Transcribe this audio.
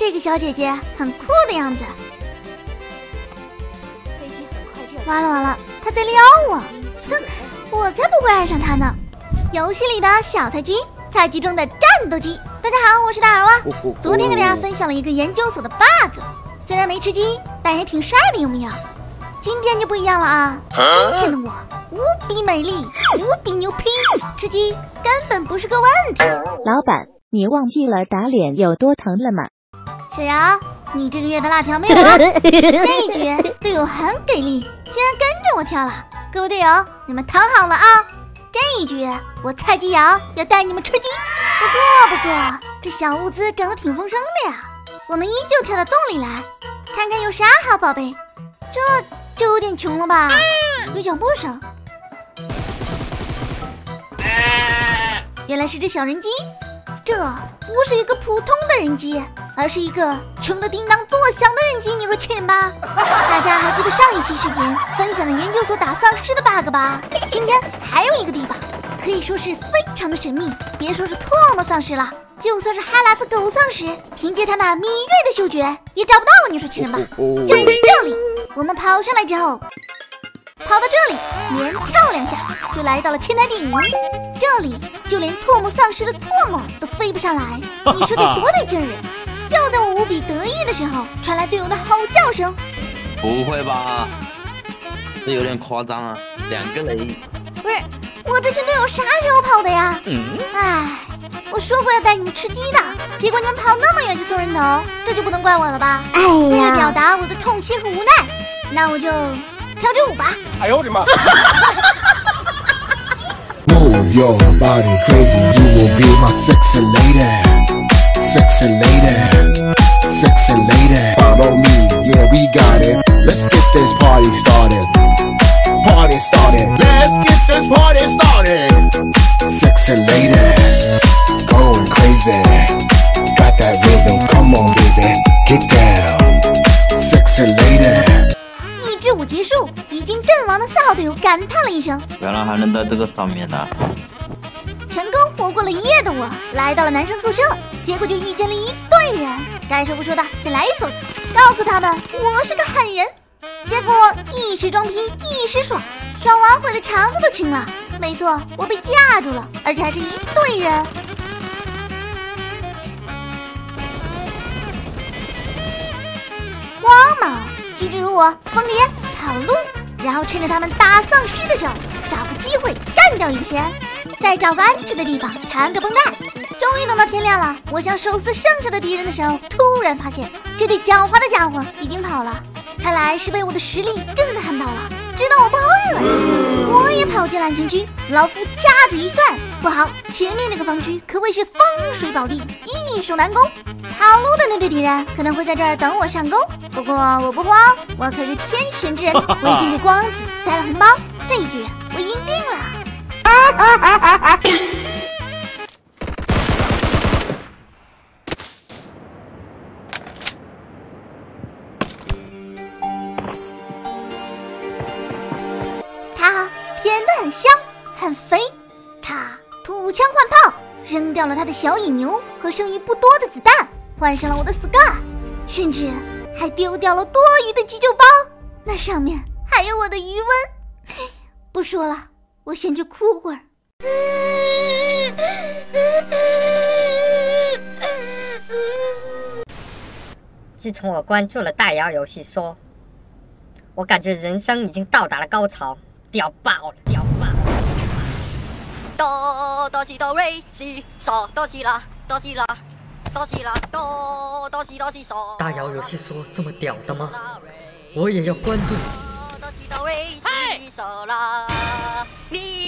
这个小姐姐很酷的样子。完了完了，她在撩我，哼，我才不会爱上她呢。游戏里的小菜鸡，菜鸡中的战斗机。大家好，我是大耳蛙。昨天给大家分享了一个研究所的 bug， 虽然没吃鸡，但也挺帅的，有没有？今天就不一样了啊！今天的我无比美丽，无比牛批，吃鸡根本不是个问题。 老板，你忘记了打脸有多疼了吗？ 小姚，你这个月的辣条没有啊？这一局队友很给力，竟然跟着我跳了。各位队友，你们躺好了啊！这一局我菜鸡瑶要带你们吃鸡。不错不错，这小物资整得挺丰盛的呀。我们依旧跳到洞里来，看看有啥好宝贝。这有点穷了吧？有脚步声。原来是只小人机，这不是一个普通的人机，而是一个穷得叮当作响的人机，你说气人吧？大家还记得上一期视频分享的研究所打丧尸的 bug 吧？今天还有一个地方可以说是非常的神秘，别说是唾沫丧尸了，就算是哈喇子狗丧尸，凭借他那敏锐的嗅觉也找不到我，你说气人吧？就是这里，我们跑上来之后，跑到这里连跳2下就来到了天台顶，这里就连唾沫丧尸的唾沫都飞不上来，你说得多得劲儿啊！就在我无比得意的时候，传来队友的吼叫声。 不会吧？这有点夸张啊，2个雷。 不是，我这群队友啥时候跑的呀？唉，我说过要带你们吃鸡的，结果你们跑那么远去送人头，这就不能怪我了吧？哎呀，为了表达我的痛心和无奈，那我就跳支舞吧。 哎呦我的妈 ！Move your body crazy, you will be my sexy lady, sexy lady, sexy lady. Follow me, yeah we got it. Let's get this party started. Party started. Let's get this party started. Sexy lady, going crazy. Got that rhythm, come on baby, get down. Sexy lady. 支舞结束，已经阵亡的4号队友感叹了一声：“ 原来还能在这个上面呢！” 成功活过了一夜的我，来到了男生宿舍，结果就遇见了一队人。该说不说的，先来一梭子，告诉他们我是个狠人。结果一时装逼，一时爽，爽完悔的肠子都青了。没错，我被架住了，而且还是一队人。慌忙。机智如我，疯蝶跑路，然后趁着他们打丧尸的时候，找个机会干掉一个先，再找个安全的地方缠个绷带。终于等到天亮了，我想手撕剩下的敌人的时候，突然发现这对狡猾的家伙已经跑了，看来是被我的实力震撼到了，知道我不好惹呀。我也跑进了安全区，老夫掐指一算，不好，前面那个防区可谓是风水宝地，易守难攻。跑路的那对敌人可能会在这儿等我上钩，不过我不慌，我可是天选之人，我已经给光子塞了红包，这一局我赢定了。他甜得很香，很肥，他土枪换炮，扔掉了他的小野牛和剩余不多的子弹，换上了我的 Scar， 甚至还丢掉了多余的急救包，那上面还有我的余温。不说了，我先去哭会儿。 自从我关注了大姚游戏说，我感觉人生已经到达了高潮，屌爆了，屌爆了！哆哆西哆瑞西嗦哆西啦哆西啦哆西啦哆哆西哆西嗦。大姚游戏说这么屌的吗？我也要关注。哆西哆瑞西嗦啦，你